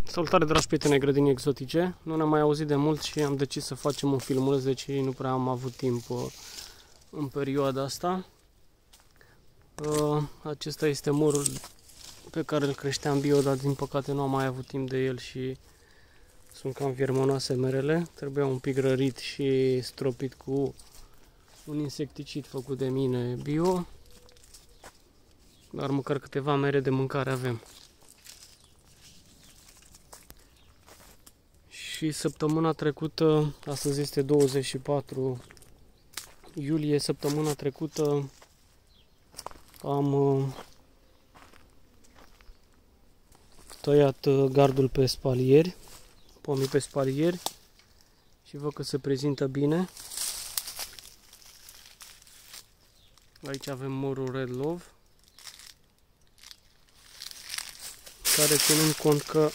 Salutare, dragi prieteni ai grădinii exotice! Nu ne-am mai auzit de mult și am decis să facem un filmuleț, deci nu prea am avut timp în perioada asta. Acesta este morul pe care îl creșteam bio, dar din păcate nu am mai avut timp de el și sunt cam viermănoase merele. Trebuia un pic rărit și stropit cu un insecticid făcut de mine bio, dar măcar câteva mere de mâncare avem. Și săptămâna trecută, astăzi este 24 iulie, săptămâna trecută am tăiat gardul pe spalieri, pomii pe spalieri și văd că se prezintă bine. Aici avem morul Red Love, care, ținând cont că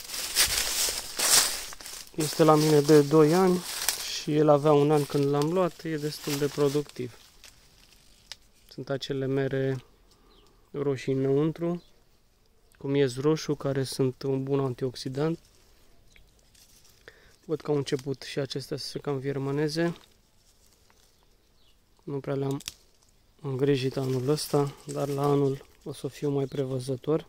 este la mine de 2 ani și el avea 1 an când l-am luat, e destul de productiv. Sunt acele mere roșii înăuntru, cu miez roșu, care sunt un bun antioxidant. Văd că au început și acestea să se cam viermăneze. Nu prea le-am îngrijit anul ăsta, dar la anul o să fiu mai prevăzător.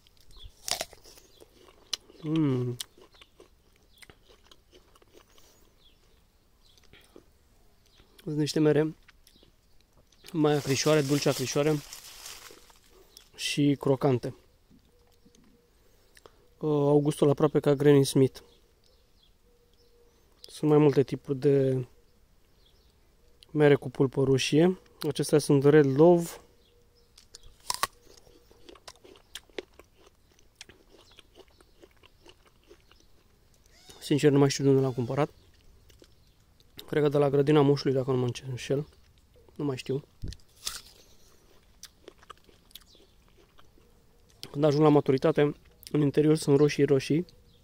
Sunt niște mere mai acrișoare, dulce acrișoare și crocante. Au gustul aproape ca Granny Smith. Sunt mai multe tipuri de mere cu pulpă roșie. Acestea sunt Red Love. Sincer, nu mai știu de unde l-am cumpărat. Cred că de la grădina moșului, dacă nu mă înșel. Nu mai știu. Când ajung la maturitate, în interior sunt roșii.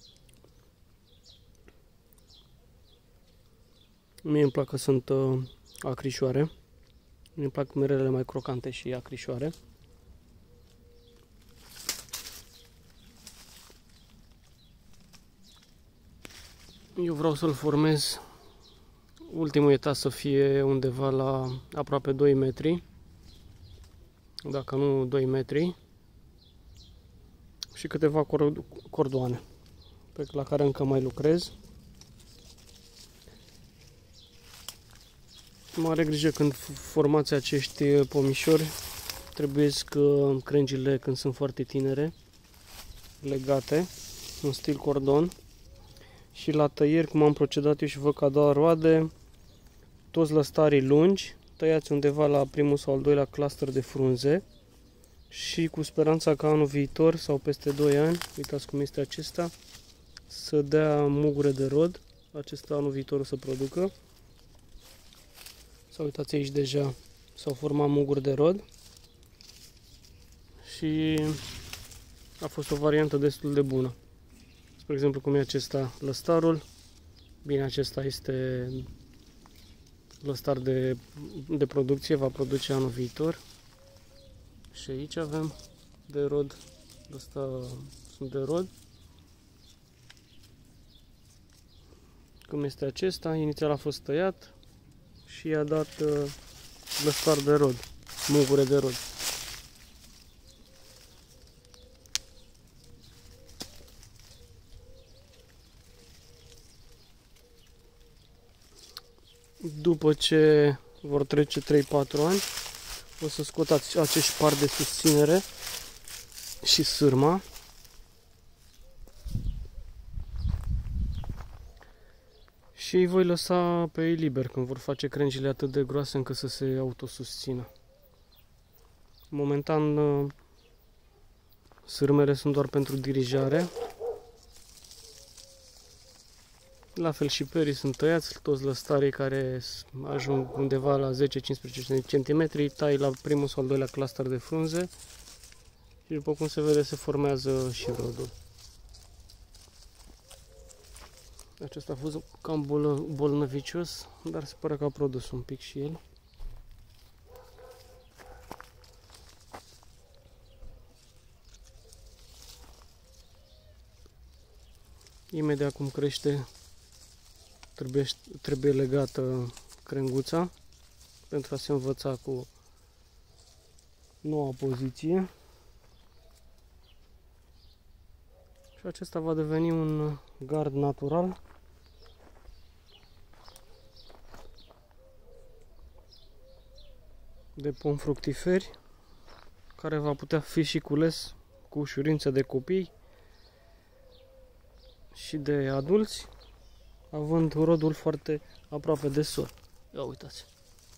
Mie îmi plac că sunt acrișoare. Mie îmi plac merele mai crocante și acrișoare. Eu vreau să-l formez. Ultimul etaj să fie undeva la aproape 2 metri, dacă nu 2 metri, și câteva cordoane la care încă mai lucrez. Mare grijă când formați acești pomișori, trebuie că crengile, când sunt foarte tinere, legate în stil cordon, și la tăieri, cum am procedat eu și văd că a doua roade, toți lăstarii lungi, tăiați undeva la primul sau al doilea cluster de frunze și cu speranța ca anul viitor sau peste 2 ani, uitați cum este acesta, să dea mugure de rod. Acesta anul viitor o să producă. Sau uitați aici, deja s-au format muguri de rod și a fost o variantă destul de bună. Spre exemplu, cum e acesta lăstarul. Bine, acesta este lăstar de producție, va produce anul viitor. Și aici avem de rod, ăsta sunt de rod. Cum este acesta, inițial a fost tăiat și i-a dat lăstar de rod, mugure de rod. După ce vor trece 3-4 ani, o să scot acești pari de susținere și sârma. Și îi voi lăsa pe ei liber când vor face crengile atât de groase încât să se autosusțină. Momentan sârmele sunt doar pentru dirijare. La fel și perii sunt tăiați, toți lăstarii care ajung undeva la 10-15 cm, tai la primul sau al doilea cluster de frunze și după cum se vede se formează și rodul. Acesta a fost cam bolnăvicios, dar se pare că a produs un pic și el. Imediat cum crește, trebuie legată crenguța pentru a se învăța cu noua poziție. Și acesta va deveni un gard natural de pomi fructiferi, care va putea fi și cules cu ușurință de copii și de adulți, având rodul foarte aproape de sol. Ia uitați!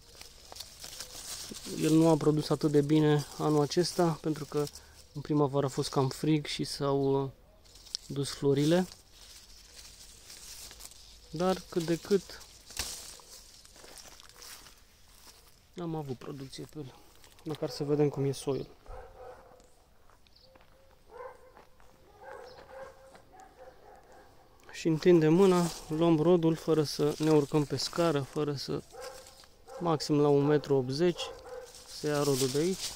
El nu a produs atât de bine anul acesta, pentru că în primăvară a fost cam frig și s-au dus florile. Dar cât de cât am avut producție pe el. Măcar să vedem cum e soiul. Și întindem mâna, luăm rodul fără să ne urcăm pe scară, fără să, maxim la 1,80 m, să ia rodul de aici.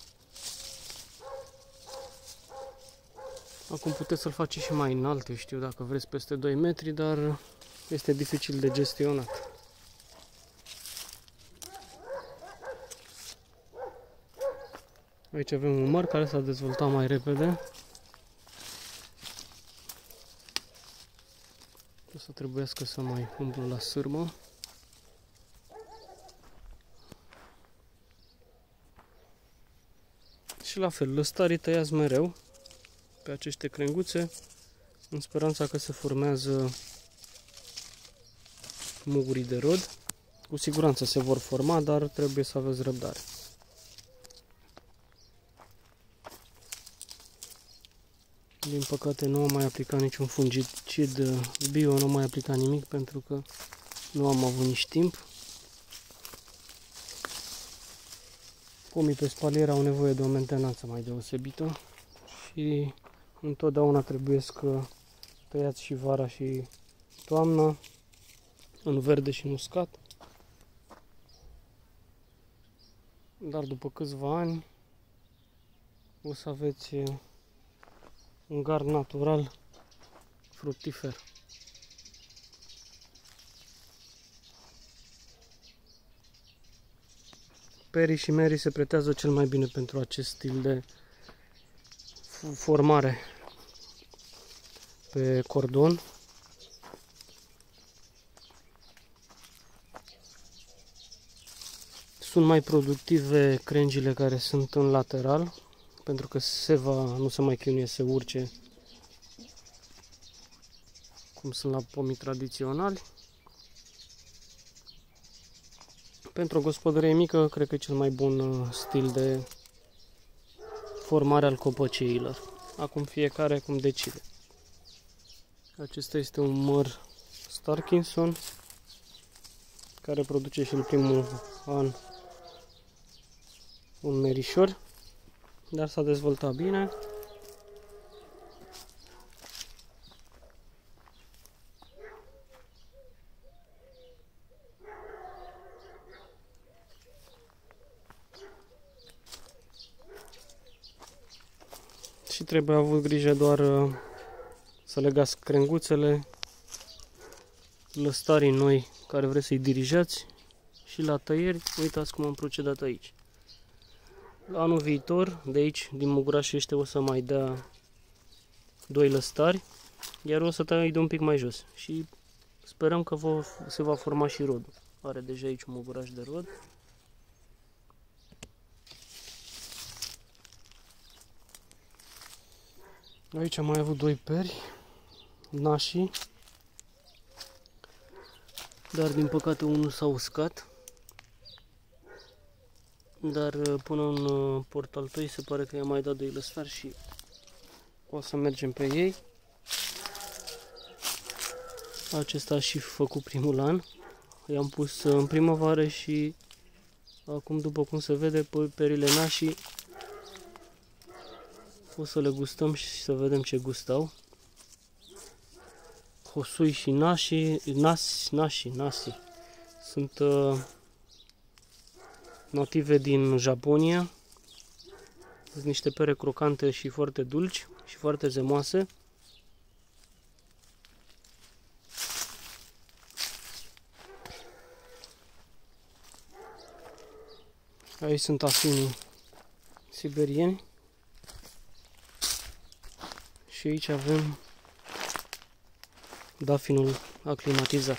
Acum puteți să-l faceți și mai înalt, eu știu, dacă vreți peste 2 metri, dar este dificil de gestionat. Aici avem un măr care s-a dezvoltat mai repede. O să trebuiască să mai umplu la sârmă. Și la fel, lăstarii tăiați mereu pe aceste crenguțe, în speranța că se formează mugurii de rod. Cu siguranță se vor forma, dar trebuie să aveți răbdare. Din păcate nu am mai aplicat niciun fungicid bio, nu am mai aplicat nimic pentru că nu am avut nici timp. Pomii pe spalier au nevoie de o mentenanță mai deosebită și întotdeauna trebuie să tăiați și vara și toamna în verde și în uscat. Dar după câțiva ani o să aveți un gard natural fructifer. Perii și merii se pretează cel mai bine pentru acest stil de formare pe cordon. Sunt mai productive crengile care sunt în lateral, pentru că nu se mai chinuie să urce cum sunt la pomii tradiționali. Pentru o gospodărie mică, cred că e cel mai bun stil de formare al copăceilor. Acum fiecare cum decide. Acesta este un măr Starkinson, care produce și în primul an un merișor, dar s-a dezvoltat bine. Și trebuie avut grijă doar să legați crenguțele, lăstarii noi care vreți să-i dirijați și la tăieri, uitați cum am procedat aici. La anul viitor, de aici, din mugurașește, o să mai dea 2 lăstari, iar o să tai de un pic mai jos. Și sperăm că se va forma și rodul. Are deja aici un muguraș de rod. Aici am mai avut 2 peri nașii, dar din păcate unul s-a uscat. Dar până în portal 2 se pare că i-am mai dat 2 lăstari și o să mergem pe ei. Acesta a și făcut primul an. I-am pus în primăvară și acum, după cum se vede, pe perile nașii o să le gustăm și să vedem ce gust au. Hosui și nasi sunt native din Japonia. Sunt niște pere crocante și foarte dulci și foarte zemoase. Aici sunt asinii siberieni. Și aici avem dafinul aclimatizat.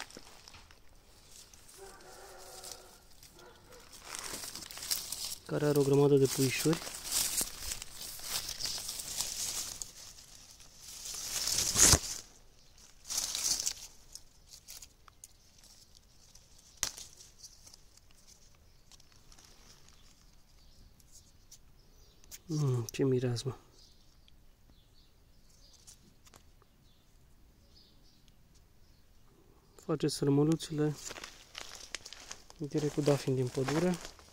Care are o grămadă de puișuri. Ce mireasmă! Face sărmăluțile direct cu dafin din pădure.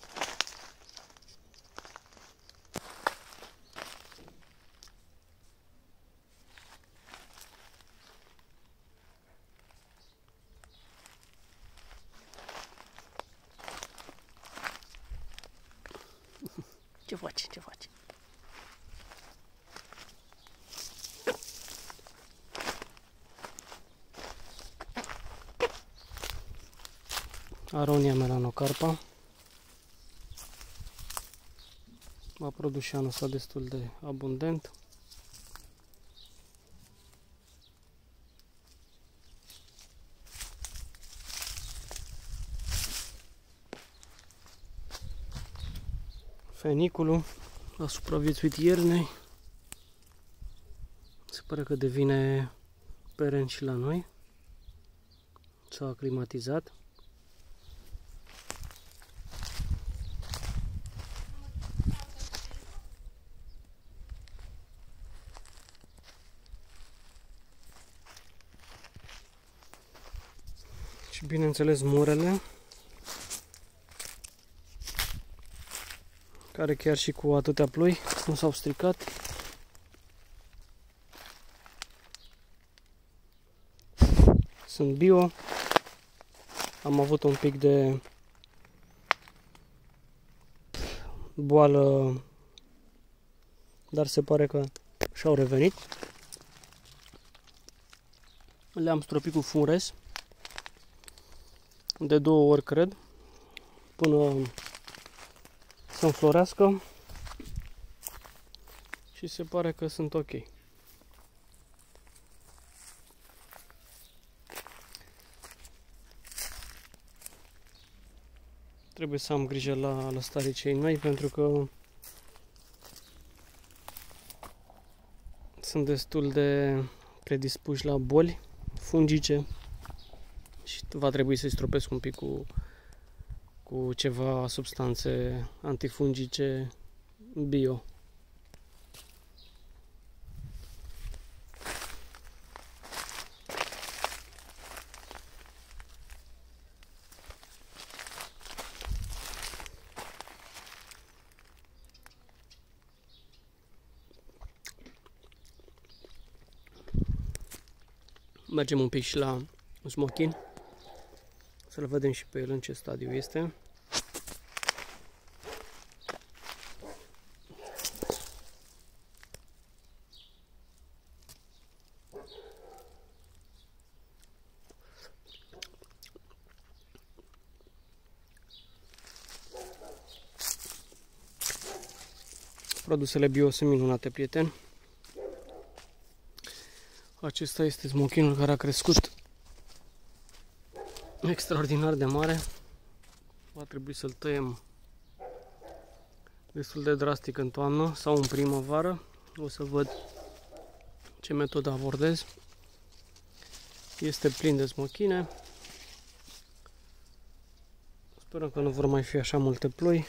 Ce faci? Ce faci? Aronia melanocarpa. A produs și anul ăsta destul de abundent. Feniculul a supraviețuit iernei. Se pare că devine peren și la noi. S-a aclimatizat. Și bineînțeles murele, care chiar și cu atâtea ploi nu s-au stricat. Sunt bio. Am avut un pic de boală, dar se pare că și-au revenit. Le-am stropit cu fures de 2 ori, cred, până să înflorească și se pare că sunt ok. Trebuie să am grijă la lăstarii cei noi, pentru că sunt destul de predispuși la boli fungice și va trebui să-i stropesc un pic cu ceva substanțe antifungice bio. Mergem un pic și la smochin, să-l vedem și pe el în ce stadiu este. Produsele bio sunt minunate, prieteni. Acesta este smochinul care a crescut extraordinar de mare. Va trebui să-l tăiem destul de drastic în toamnă sau în primăvară. O să văd ce metodă abordez. Este plin de smochine. Sperăm că nu vor mai fi așa multe ploi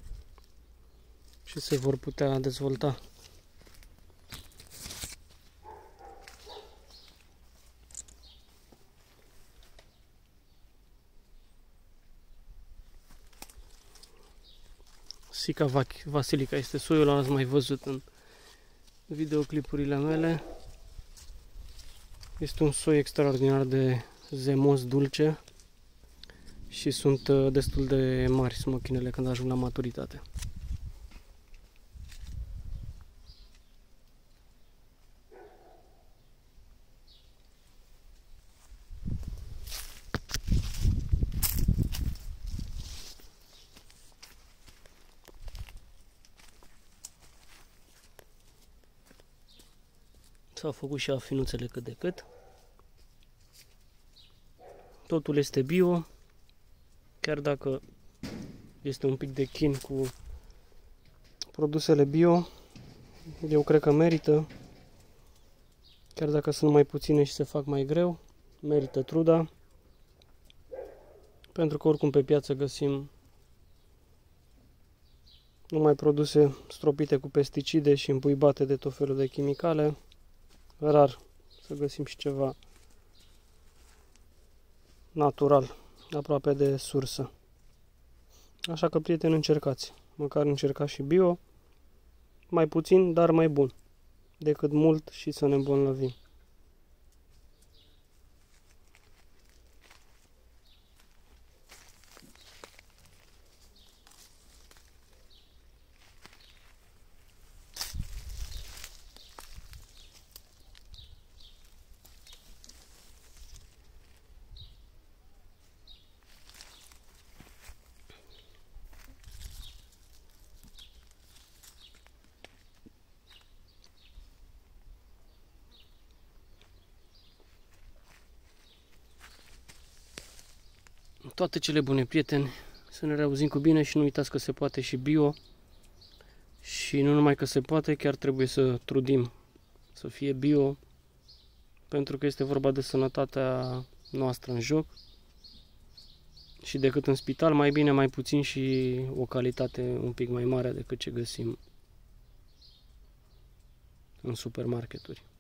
și se vor putea dezvolta. Sica Vasilica este soiul, l-ați mai văzut în videoclipurile mele. Este un soi extraordinar de zemos, dulce și sunt destul de mari smochinele când ajung la maturitate. S-au făcut și afinuțele cât de cât. Totul este bio, chiar dacă este un pic de chin cu produsele bio, eu cred că merită, chiar dacă sunt mai puține și se fac mai greu, merită truda, pentru că oricum pe piață găsim numai produse stropite cu pesticide și împuibate de tot felul de chimicale, rar să găsim și ceva natural, aproape de sursă. Așa că, prieteni, încercați. Măcar încercați și bio, mai puțin, dar mai bun, decât mult și să ne îmbolnăvim. Toate cele bune, prieteni, să ne reauzim cu bine și nu uitați că se poate și bio. Și nu numai că se poate, chiar trebuie să trudim să fie bio, pentru că este vorba de sănătatea noastră în joc. Și decât în spital, mai bine, mai puțin și o calitate un pic mai mare decât ce găsim în supermarketuri.